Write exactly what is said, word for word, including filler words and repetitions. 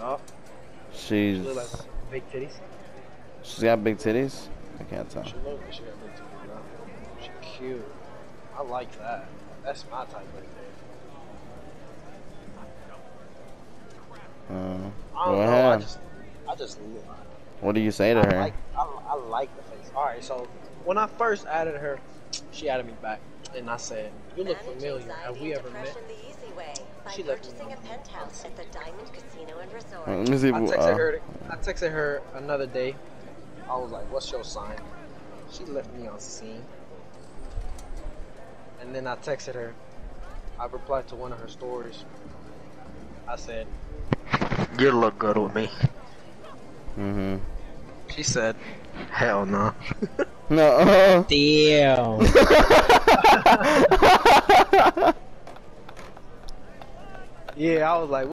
Oh, she She's look like big titties. she's got big titties. I can't tell. She look like she got big titties, bro. She cute. I like that. That's my type right there. Uh, I go don't know. I ahead. just, I just, What do you say to I her? like, I, I like the face. All right, so when I first added her, she added me back, and I said, "You look familiar. Have we ever met?" She left me purchasing a penthouse at the Diamond Casino and Resort. Uh, Let me see. I If, texted uh, her. I texted her another day. I was like, "What's your sign?" She left me on scene. And then I texted her. I replied to one of her stories. I said, "You look good with me." mm-hmm. She said, "Hell no." No. Uh, Damn. Yeah, I was like.